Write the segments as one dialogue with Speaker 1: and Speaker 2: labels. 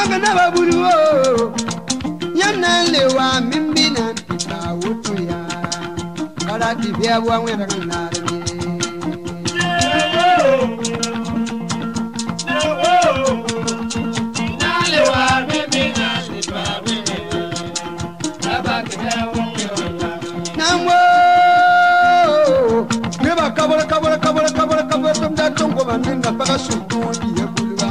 Speaker 1: Waga na babulu yana lewa mimbina ta wutu ya kala ti biya wa ngwe daga na Tumda tungo maninga paga sutu diye bulwa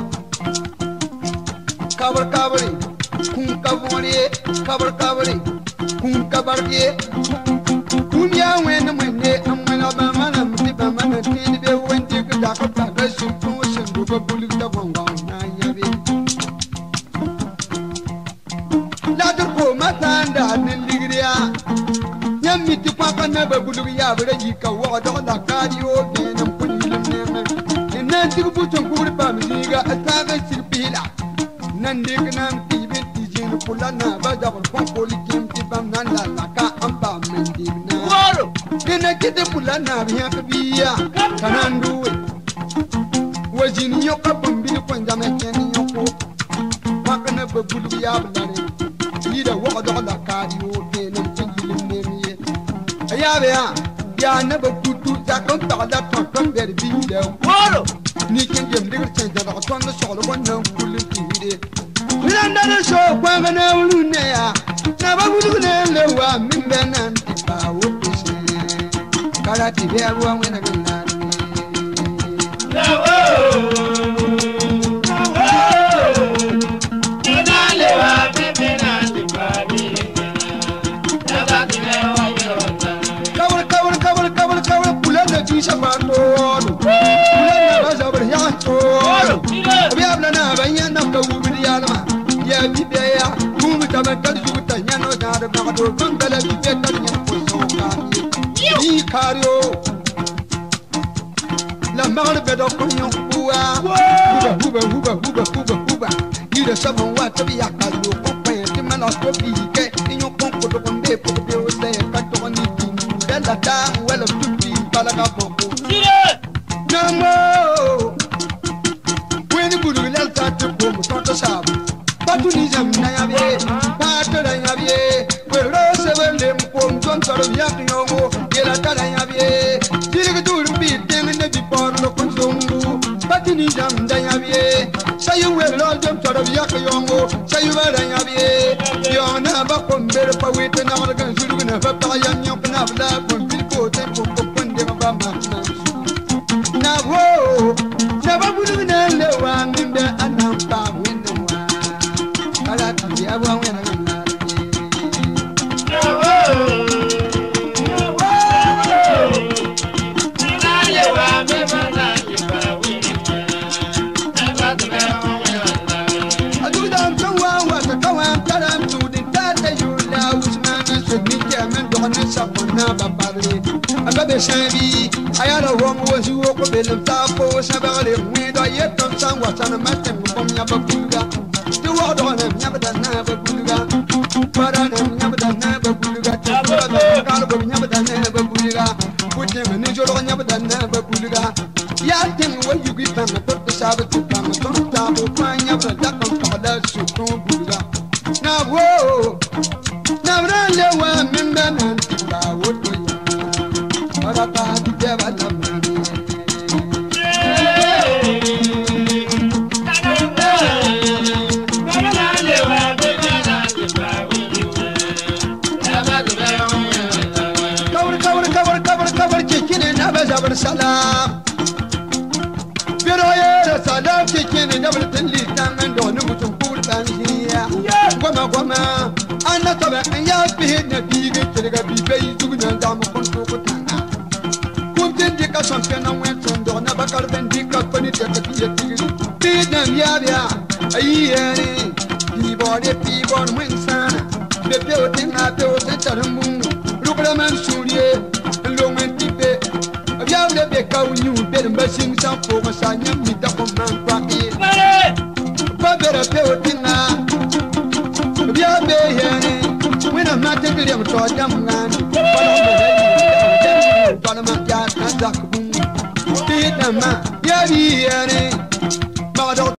Speaker 1: kabar kabari kun kabari kun kabarye dunya wena mwene amana ba mana mti ba mana tini be wende ga ka paga sutu sendu ba bulu da gonga na yabe la dur ko matanda nin ligriya nyammi ti pa kana ba bulu ya bare yi ka wa da la kariyo ke nan Tibuton kuri pamiliga ataga sirpila nande kanam tibe tijin kulana bajabal konkoli kim tibam nan la laka amba mendina woro kena kete kulana biya kabiya kananduwe wajini yoka bombini kwanja mekeni yoko makana babulu ya bulane ida wada la kariyo kenan tinjilin nemiye ayabe ya na bakutu ta kan ta da ton berbi da woro ni ken gem de chen da ko no so lo wona kullu tide milanda de so kwa ngana ulu ne ya na ba bulu ne le wa min benan ba wo pisi kala ti be wa ngena gna na wo na le wa min benan ba bi na ba ti be wa kawal kula da bi shafato na ka wuri ya lama ya bibe ya kuma ta bakar juta nyano da da ba do kan da bibe ta nyan ko so ka ni kariyo la mar be do ko nyon kuwa huba ni da sabon wa ta biya ka do ko pe ti mana ko bi ke ni nyon ko ko do ko be ko be o se ka to ni ti da la ta wala tu ti bala ka ko namo sabu batu ni jam na yabe batu na yabe wero sebele mpom ton toro yak nyongo yela tala yabe dirigu dur bi tem ne bi por lo konzongu batu ni jam na yabe sayu wero dum toro yak nyongo sayu wala yabe yona ba komber pa wete na wala kan zuru na ba pa yan nyok na bla kon bil ko te ko konde ba ma na wo na ba bulu na le wa nginde anam pa ya wa wena na Ababe shabi ayala wong wozi wo ko belem tapo sabale mwido yetom sangwa sana matem ko nya babuga tu wo do na nya badana babuga para na nya badana babuga kal ko nya badana babuga putte ni jolo nya badana babuga ya tem wo yugi tam to sabatu tam to tabo kwa nya badana ko kada su ko buga na wo na brale wa mimbana ba wo Barata di deva la mani. Cover chicken and never salam. Pero salam chicken and never tell it and don't know to put down here. Goma, I'm not a man. You're being a big baby to the dam of Dika champion went on Donna Bakar Bendika Panita Tidam Yavia, a year, Peabody, Winson, the building at the moon, Rubraman Surie, Loman Tipe, a Yavia Beka, you better messing some for a sign of me, the command party. Babera Peotina, Yavia, when I'm not taking him to a young man, Parliament Yard, Zakabum, Peter, Yari,